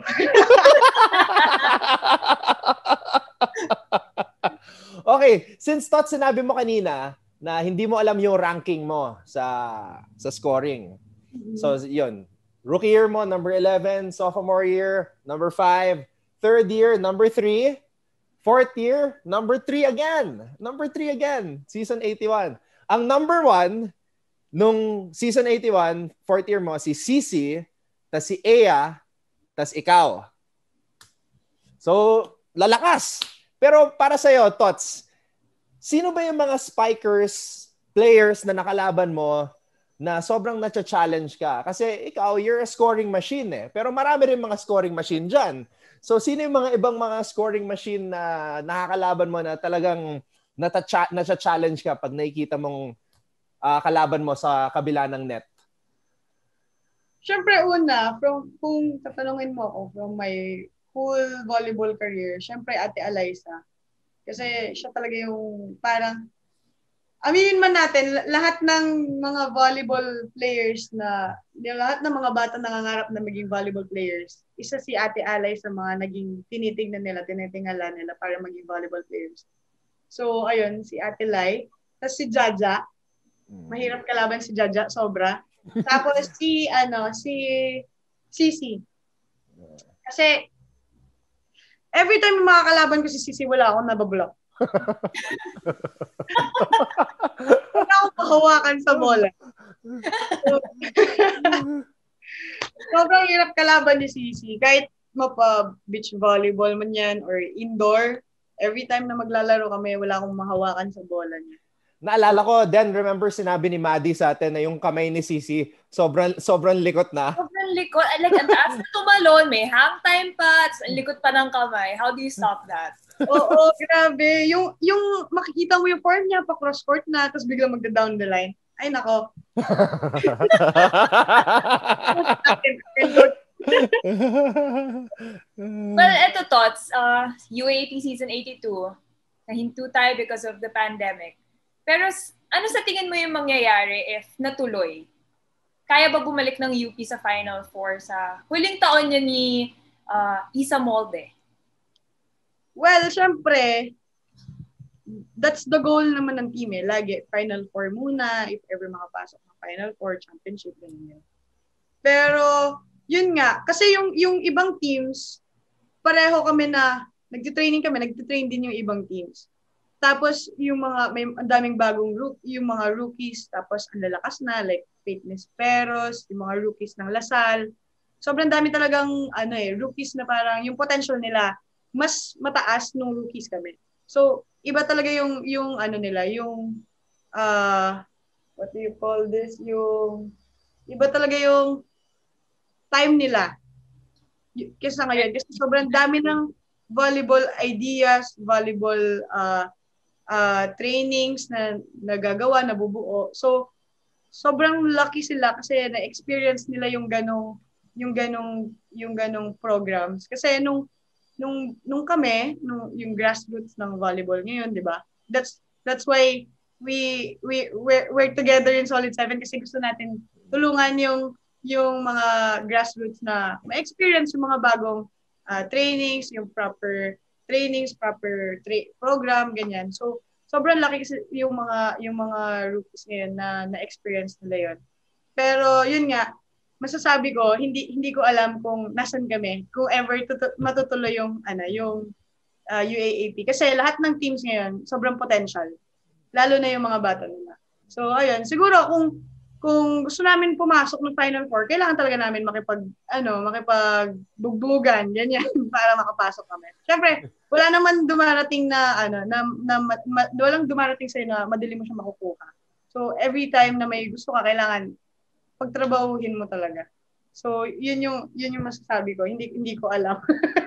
Okay, since Tots, sinabi mo kanina na hindi mo alam yung ranking mo sa sa scoring. Mm-hmm. So, yun. Rookie year mo, number eleven. Sophomore year, number five. Third year, number three. Fourth year, number three again. Number three again. Season eighty-one. Ang number one, nung season eighty-one, fourth year mo, si Cici, tas si Ea, tas ikaw. So, lalakas. Pero para sa'yo, Tots, sino ba yung mga spikers, players na nakalaban mo na sobrang na-challenge ka? Kasi ikaw, you're a scoring machine eh. Pero marami rin mga scoring machine dyan. So, sino yung mga ibang mga scoring machine na nakakalaban mo na talagang na-challenge ka pag nakikita mong uh, kalaban mo sa kabila ng net? Siyempre, una, from, kung tatanungin mo ako from my whole volleyball career, siyempre, Ate Alaysa. Kasi siya talaga yung parang, aminin man natin, lahat ng mga volleyball players na, lahat ng mga bata nangangarap na maging volleyball players, isa si Ate Alay sa mga naging tinitignan nila, tinitingala nila para maging volleyball players. So, ayun, si Ate Lai. Tapos si Jaja. Mahirap kalaban si Jaja, sobra. Tapos si, ano, si Cici. Kasi, every time makakalaban ko si Cici, wala akong nabablock. Wala akong mahawakan sa bola. So, sobrang hirap kalaban ni Cici. Kahit mapa-beach volleyball man yan or indoor, every time na maglalaro kami, wala akong mahawakan sa bola niya. Naalala ko, then remember sinabi ni Maddie sa atin na yung kamay ni Cici, sobrang sobrang likot na. Sobrang likot. Like, ang taas na tumalon, may hang time pa, ang likot pa ng kamay. How do you stop that? Oo, grabe. Yung, yung makikita mo yung form niya, pa cross court na, tapos biglang magda-down the line. Ay, nako. Well, eto, Tots, uh, U A P season eighty-two, nahinto tayo because of the pandemic. Pero ano sa tingin mo yung mangyayari if natuloy? Kaya ba bumalik ng U P sa Final Four sa huling taon niya ni uh, isa molde? Well, syempre, that's the goal naman ng team eh. Lagi, Final Four muna, if ever makapasok ng Final Four, Championship, ganyan. Pero, yun nga, kasi yung, yung ibang teams, pareho kami na, nagtitraining kami, nagtitrain din yung ibang teams. Tapos, yung mga, may ang daming bagong rook, yung mga rookies, tapos ang lalakas na, like, Fitness Peros, yung mga rookies ng Lasal. Sobrang dami talagang, ano eh, rookies na parang, yung potential nila, mas mataas nung rookies kami. So, iba talaga yung, yung ano nila, yung, uh, what do you call this? Yung, iba talaga yung time nila. Kasi ngayon, kasi sobrang dami ng volleyball ideas, volleyball uh, uh, trainings na nagagawa, nabubuo. So, sobrang lucky sila kasi na-experience nila yung ganong, yung ganong, yung ganong programs. Kasi nung, nung nung kami, nung yung grassroots ng volleyball ngayon, 'di ba? That's that's why we we we're, we're together in Solid seven kasi gusto natin tulungan yung yung mga grassroots na ma-experience yung mga bagong uh, trainings, yung proper trainings, proper tra- program, ganyan. So, sobrang laki kasi yung mga yung mga rookies ngayon na na-experience nila 'yon. Pero yun nga, masasabi ko, hindi hindi ko alam kung nasan kami, kung ever tutu- matutuloy yung ano, yung uh, U A A P kasi lahat ng teams ngayon sobrang potential. Lalo na yung mga bata nila. So ayun, siguro kung kung gusto namin pumasok ng Final Four, kailangan talaga namin makipag ano, makipagbugbugan ganyan para makapasok kami. Syempre, wala naman dumarating na ano na, na ma, ma, walang dumarating sa na madali mo siya makukuha. So every time na may gusto ka, kailangan pagtrabahuhin mo talaga. So, yun yung yun yung masasabi ko. Hindi hindi ko alam.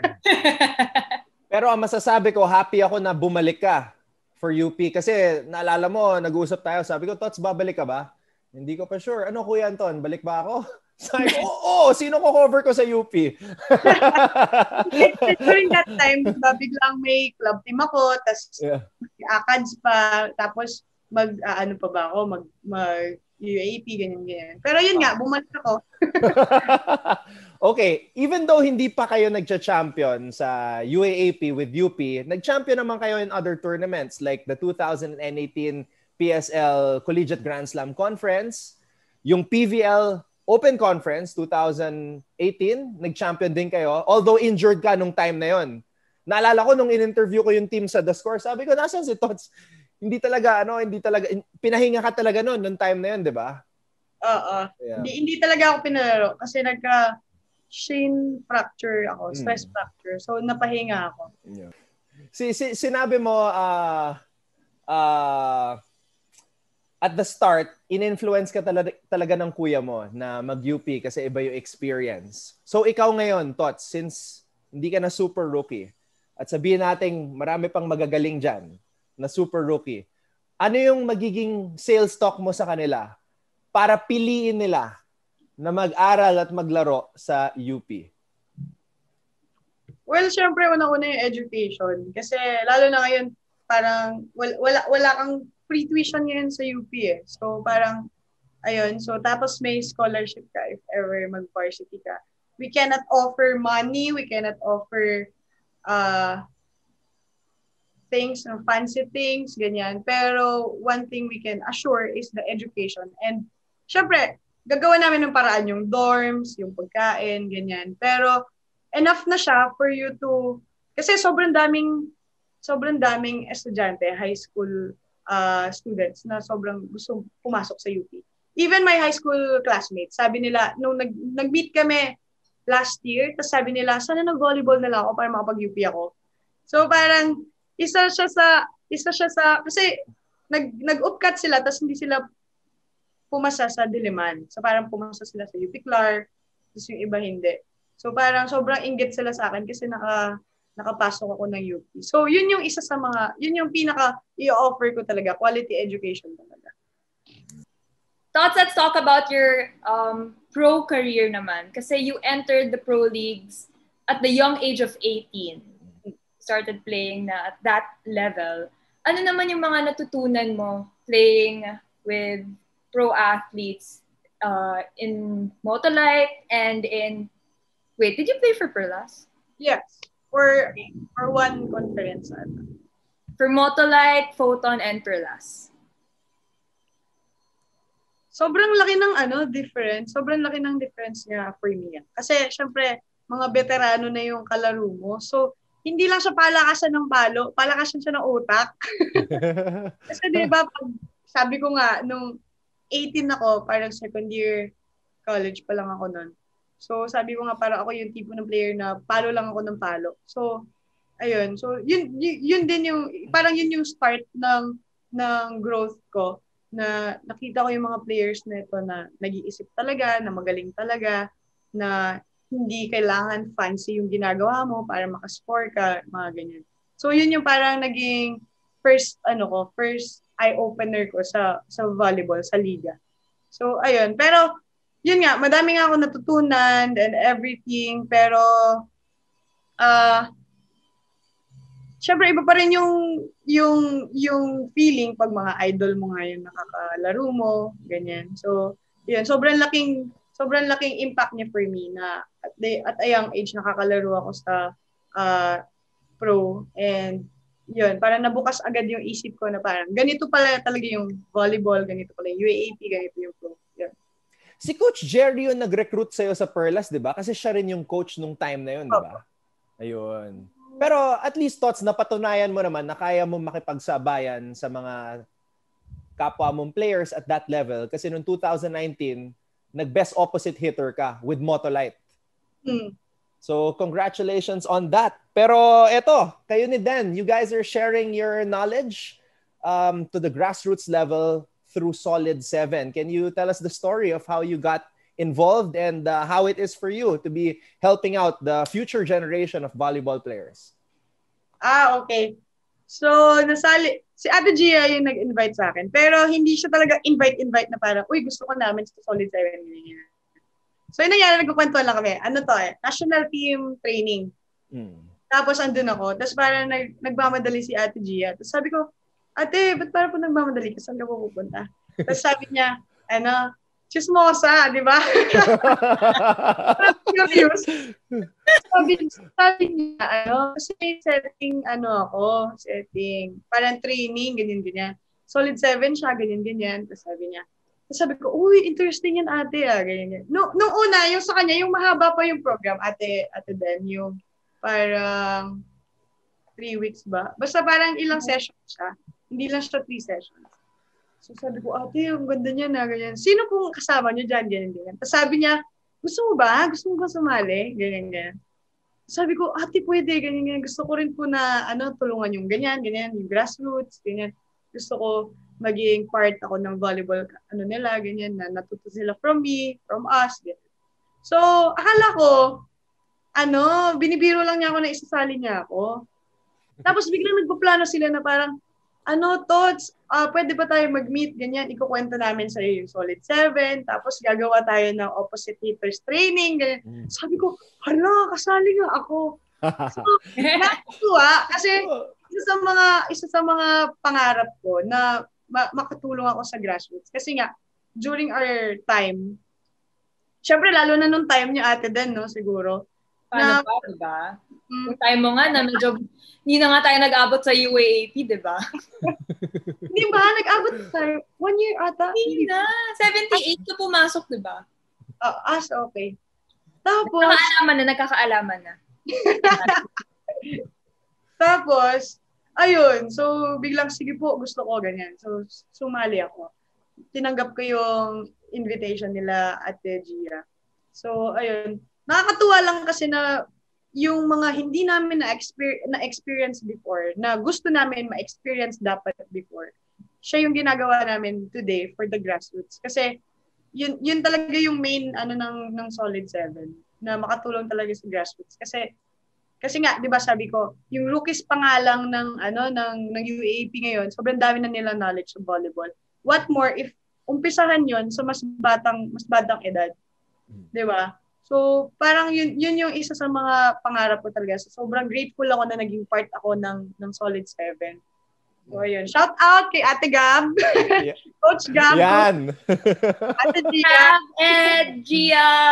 Pero ang masasabi ko, happy ako na bumalik ka for U P kasi naalala mo, nag-uusap tayo, sabi ko, Tots, babalik ka ba? Hindi ko pa sure. Ano, Kuya Anton, balik ba ako? Sabi ko, oo, oh, sino ko cover ko sa U P? During that time, diba, biglang may club team ako, tapos yeah. Mag-akads pa, tapos mag, uh, ano pa ba ako, mag, mag U A A P, ganyan-ganyan. Pero yun nga, bumalik ako. Okay, even though hindi pa kayo nagcha-champion sa U A A P with U P, nag-champion naman kayo in other tournaments like the two thousand eighteen P S L Collegiate Grand Slam Conference, yung P V L Open Conference two thousand eighteen, nag-champion din kayo. Although injured ka nung time na yon. Naalala ko nung in-interview ko yung team sa The Score, sabi ko, nasan si Tots? Hindi talaga, ano, hindi talaga, pinahinga ka talaga noon, nung time na yun, di ba? Oo. Yeah. Hindi, hindi talaga ako pinalaro kasi nagka shin fracture ako, stress mm. fracture. So, napahinga ako. Yeah. Si, si, sinabi mo, uh, uh, at the start, in-influence ka talaga, talaga ng kuya mo na mag-U P kasi iba yung experience. So, ikaw ngayon, Tots, since hindi ka na super rookie, at sabihin natin marami pang magagaling dyan, na super rookie, ano yung magiging sales talk mo sa kanila para piliin nila na mag-aral at maglaro sa U P? Well, syempre, una-una yung education. Kasi lalo na ngayon, parang wala, wala, wala kang free tuition ngayon sa U P eh. So parang, ayun. So tapos may scholarship ka if ever mag-varsity ka. We cannot offer money, we cannot offer uh, things, no, fancy things, ganyan. Pero one thing we can assure is the education. And syempre, gagawa namin ng paraan yung dorms, yung pagkain, ganyan. Pero enough na siya for you to, kasi sobrang daming, sobrang daming estudyante, high school uh, students na sobrang gusto pumasok sa U P. Even my high school classmates, sabi nila, nung nag, nag-meet kami last year, tapos sabi nila, sana nag-volleyball na lang ako para makapag-U P ako. So parang, isa siya sa, isa siya sa, kasi nag, nag-upcut sila, tapos hindi sila pumasa sa Diliman. So parang pumasa sila sa U P Clark, tapos yung iba hindi. So parang sobrang inggit sila sa akin kasi naka, nakapasok ako ng U P. So yun yung isa sa mga, yun yung pinaka i-offer ko talaga, quality education talaga. Tots, let's talk about your um, pro career naman. Kasi you entered the pro leagues at the young age of eighteen. Started playing na at that level. Ano naman yung mga natutunan mo playing with pro athletes uh, in Motolite and in Wait, did you play for Perlas? Yes. For, for one conference. For Motolite, Photon, and Perlas. Sobrang laki ng ano, difference. Sobrang laki ng difference niya for me. Kasi, syempre, mga veterano na yung kalaro mo. So, hindi lang siya palakasan ng palo, palakasan siya ng utak. Kasi di ba, pag, sabi ko nga, nung eighteen ako, parang second year college pa lang ako nun. So, sabi ko nga, parang ako yung tipo ng player na palo lang ako ng palo. So, ayun. So, yun, yun, yun din yung, parang yun yung start ng, ng growth ko, na nakita ko yung mga players na ito na nag-iisip talaga, na magaling talaga, na hindi kailangan fancy yung ginagawa mo para makascore ka, mga ganyan. So, yun yung parang naging first, ano ko, first eye-opener ko sa sa volleyball, sa liga. So, ayun. Pero, yun nga, madami nga ako natutunan and everything, pero, ah, uh, syempre, iba pa rin yung, yung, yung feeling pag mga idol mo nga yung nakakalaro mo, ganyan. So, yun, sobrang laking, sobrang laking impact niya for me na at, the, at a young age nakakalaro ako sa uh, pro. And yun, parang nabukas agad yung isip ko na parang ganito pala talaga yung volleyball, ganito pala yung U A A P, ganito yung pro. Yun. Si Coach Jerry yung nag-recruit sa'yo sa Perlas, di ba? Kasi siya rin yung coach nung time na yun, di ba? Ayun. Pero at least, Tots, napatunayan mo naman na kaya mo makipagsabayan sa mga kapwa mong players at that level. Kasi noong two thousand nineteen, nag-best opposite hitter ka with Motolite. Hmm. So, congratulations on that. Pero eto, kayo ni Dan, you guys are sharing your knowledge um, to the grassroots level through Solid seven. Can you tell us the story of how you got involved and uh, how it is for you to be helping out the future generation of volleyball players? Ah, okay. So, nasali, si Ate Gia yung nag-invite sa akin. Pero hindi siya talaga invite-invite na parang, uy, gusto ko namin sa Solid seven. So, yun nangyari, nagkukwentuhan lang kami. Ano to eh? National team training. Hmm. Tapos, andun ako. Tapos, parang nag, nagmamadali si Ate Gia. Tapos, sabi ko, Ate, ba't parang po nagmamadali ka? Saan ka pupunta? Tapos, sabi niya, ano, chismosa, di ba? Curious. Sabi, sabi niya, ano, kasi setting, ano ako, setting, parang training, ganyan-ganyan. Solid seven siya, ganyan-ganyan. Tapos sabi niya, tapos sabi ko, uy, interesting yan ate, ah, ganyan-ganyan. No, nung una, yung sa kanya, yung mahaba pa yung program, ate, ate Dan, yung parang three weeks ba? Basta parang ilang sessions siya. Hindi lang siya three sessions. So sabi ko, ate, ang ganda niya na, ganyan. Sino pong kasama niyo dyan, ganyan, ganyan. Tapos sabi niya, gusto mo ba? Gusto mo ba sumali? Ganyan, ganyan. Sabi ko, ate, pwede, ganyan, ganyan. Gusto ko rin po na, ano, tulungan yung ganyan, ganyan, yung grassroots, ganyan. Gusto ko maging part ako ng volleyball, ano nila, ganyan, na natuto sila from me, from us, ganyan. So, akala ko, ano, binibiro lang niya ako na isasali niya ako. Tapos biglang nagpaplano sila na parang, ano, Tots, uh, pwede ba tayo mag-meet, ganyan, ikukwento namin sa yung Solid seven, tapos gagawa tayo ng opposite hitters training, ganyan. Mm. Sabi ko, hala, kasali nga ako. So, nakatuwa, kasi isa sa mga, isa sa mga pangarap ko na ma- makatulong ako sa grassroots. Kasi nga, during our time, syempre, lalo na nung time niya ate din, no, siguro. Paano na, ba, diba? Mm, yung time mo nga na medyo, hindi na nga tayo nag-abot sa U A A P, diba? Hindi ba? Nag-abot tayo. One year ata. Hindi na. seventy-eight ka pumasok, diba? Oh, ah, so okay. Tapos, nagkakaalaman na, nagkakaalaman na. Tapos, ayun. So, biglang, sige po, gusto ko, ganyan. So, sumali ako. Tinanggap ko yung invitation nila Ate Gia. So, ayun. Nakakatuwa lang kasi na yung mga hindi namin na-experience, na-experience before, na gusto namin ma-experience dapat before, siya yung ginagawa namin today for the grassroots. Kasi yun, yun talaga yung main ano ng, ng Solid seven, na makatulong talaga sa grassroots. Kasi kasi nga, di ba sabi ko, yung rookies pa nga lang ng, ano, ng, ng U A A P ngayon, sobrang dami na nila knowledge sa volleyball. What more if umpisahan yon sa mas batang, mas batang edad. Di ba? So, parang yun, yun yung isa sa mga pangarap ko talaga. So, sobrang grateful ako na naging part ako ng, ng Solid seven. So, ayun. Shout out kay Ate Gab. Yeah. Coach Gab. Yan. Ate Gia. Gab, Ed, Gia.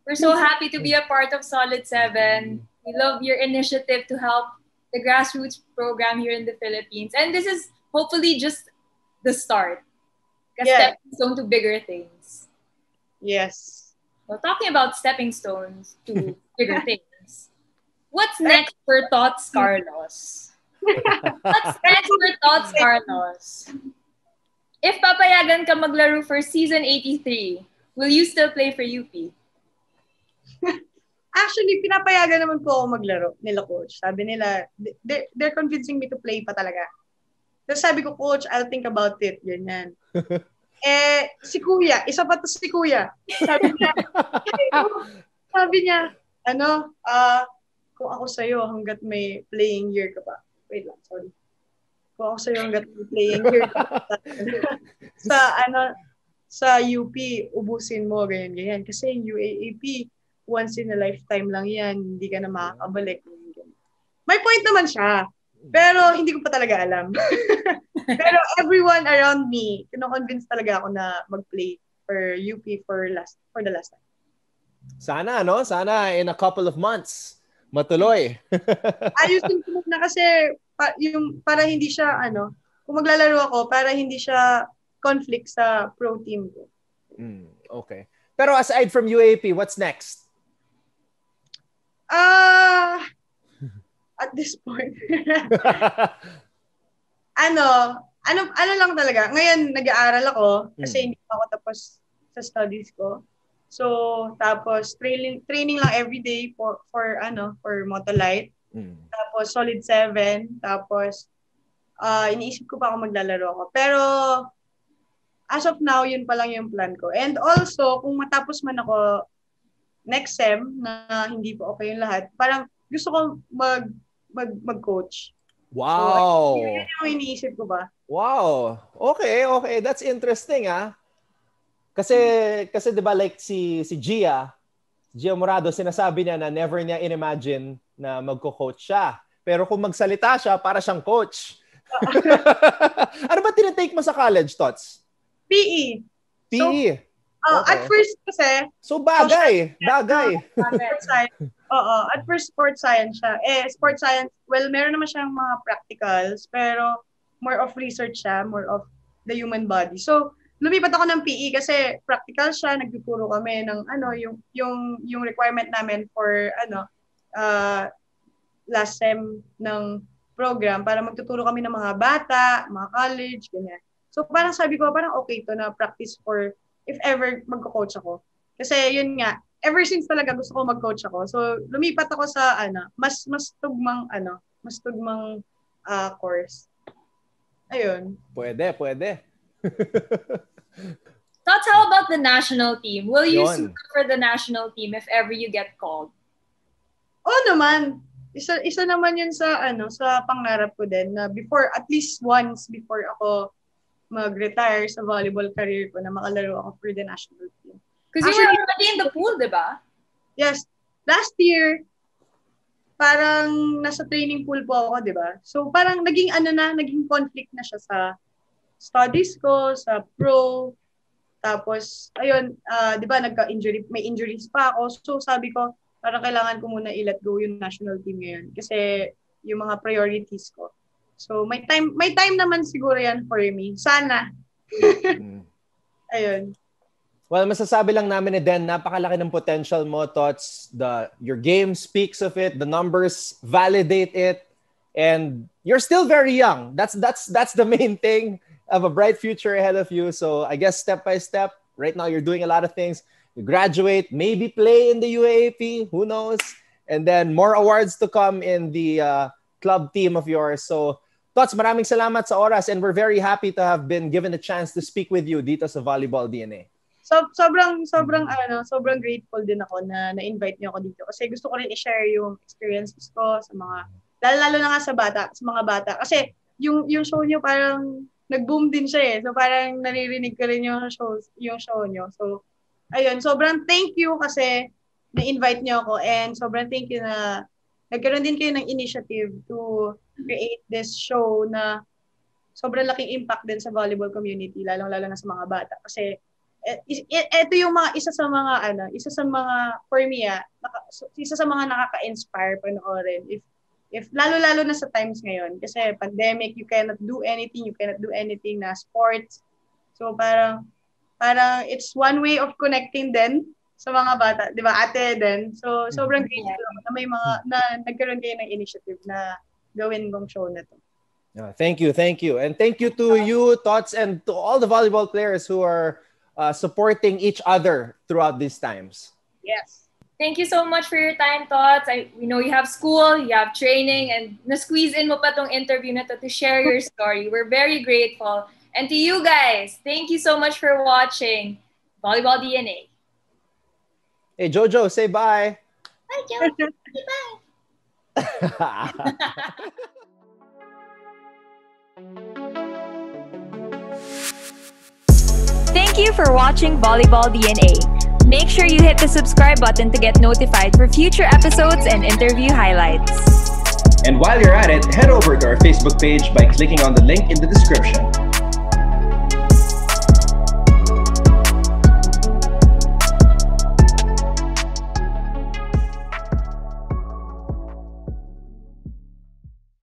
We're so happy to be a part of Solid seven. We love your initiative to help the grassroots program here in the Philippines. And this is hopefully just the start. A Yeah. stepping stone to bigger things. Yes. Well, talking about stepping stones to bigger things, what's next for Tots Carlos? What's next for Tots Carlos? If papayagan ka maglaro for season eighty-three, will you still play for U P? Actually, pinapayagan naman po ako maglaro nila coach. Sabi nila, they're, they're convincing me to play pa talaga. Tapos sabi ko, coach, I'll think about it. Ganyan. Eh, si kuya, isa pa to si kuya. Sabi niya, sabi niya, ano, ah, uh, kung ako sa'yo hanggat may playing year ka pa. Wait lang, sorry. Kung ako sa'yo hanggat may playing year ka pa. sa, ano, sa U P, ubusin mo, ganyan, ganyan. Kasi U A A P, once in a lifetime lang yan. Hindi ka na makakabalik. May point naman siya. Pero hindi ko pa talaga alam. Pero everyone around me, kino-convince talaga ako na mag-play for U P for last for the last time. Sana, no? Sana in a couple of months, matuloy. Ayusin ko na kasi pa, yung, para hindi siya, ano, kung maglalaro ako, para hindi siya conflict sa pro team ko. Mm, okay. Pero aside from U A P, what's next? Ah... Uh, at this point. ano, ano, ano lang talaga. Ngayon, nag-aaral ako kasi mm. hindi pa ako tapos sa studies ko. So, tapos training training lang every day for for ano, for Motolite. Mm. Tapos Solid seven, tapos uh, iniisip ko pa ako maglalaro ako. Pero as of now, yun pa lang yung plan ko. And also, kung matapos man ako next sem na hindi po okay yung lahat, parang gusto ko mag mag mag-coach. Wow. So, yun yung iniisip ko ba? Wow. Okay, okay. That's interesting, ah. Kasi kasi 'di ba like si si Gia, Gia Morado, sinasabi niya na never niya inimagine na magko-coach siya. Pero kung magsalita siya, para siyang coach. Ano ba tinitake mo sa college, Tots? P E. P E. So, Uh, okay. At first kasi... So bagay. So, bagay. Sports science. Oo. At first, sports science siya. Eh, sports science, well, meron naman siyang mga practicals, pero more of research siya, more of the human body. So, lumipat ako ng P E kasi practical siya, nagtuturo kami ng ano, yung yung yung requirement namin for ano, uh, last sem ng program para magtuturo kami ng mga bata, mga college, ganyan. So, parang sabi ko, parang okay to na practice for if ever magko-coach ako. Kasi yun nga, ever since talaga gusto ko mag-coach ako. So lumipat ako sa ano, mas mas tugmang ano, mas tugmang uh, course. Ayun. Pwede, pwede. Thoughts, how about the national team? Will you Yun. suit for the national team if ever you get called? Oo naman. Isa isa naman yun sa ano, sa pangarap ko din na before at least once before ako mag-retire sa volleyball career ko na makalaro ako for the national team. Because you were already in the pool, di ba? Yes. Last year, parang nasa training pool po ako, di ba? So parang naging ano na, naging conflict na siya sa studies ko, sa pro. Tapos, ayun, uh, di ba, nagka-injury, may injuries pa ako. So sabi ko, parang kailangan ko muna i-let go yung national team ngayon. Kasi yung mga priorities ko. So may time may time naman siguro yan for me. Sana. Ayun. Well, masasabi lang namin ni Den, napakalaki ng potential mo, Tots. The your game speaks of it, the numbers validate it, and you're still very young. That's that's that's the main thing. Of a bright future ahead of you. So I guess step by step, right now you're doing a lot of things. You graduate, maybe play in the U A A P, who knows? And then more awards to come in the uh, club team of yours. So Tots, maraming salamat sa oras and we're very happy to have been given a chance to speak with you dito sa Volleyball D N A. So, sobrang, sobrang, ano, sobrang grateful din ako na na-invite niyo ako dito kasi gusto ko rin i-share yung experiences ko sa mga, lalo, lalo na nga sa bata, sa mga bata. Kasi yung, yung show niyo parang nag-boom din siya eh. So, parang naririnig ko rin yung show, yung show niyo. So, ayun, sobrang thank you kasi na-invite niyo ako and sobrang thank you na nagkaroon din kayo ng initiative to create this show na sobrang laking impact din sa volleyball community, lalong-lalo na sa mga bata. Kasi ito yung mga isa sa mga ano, isa sa mga for me ah, naka, isa sa mga nakaka-inspire panoorin if if lalo-lalo na sa times ngayon kasi pandemic, you cannot do anything, you cannot do anything na sports. So parang parang it's one way of connecting din sa mga bata, 'di ba? Ate din. So sobrang grateful ako na may mga na nagkaroon kayo ng initiative na gawin tong show na to. Yeah, thank you, thank you. And thank you to you, Tots, and to all the volleyball players who are Uh, supporting each other throughout these times. Yes. Thank you so much for your time, Tots. I we know you have school, you have training, and na-squeeze in mo pa tong interview na to to share your story. We're very grateful. And to you guys, thank you so much for watching Volleyball D N A. Hey, Jojo, say bye. Bye, Jojo. Say bye. Thank you for watching Volleyball D N A. Make sure you hit the subscribe button to get notified for future episodes and interview highlights. And while you're at it, head over to our Facebook page by clicking on the link in the description.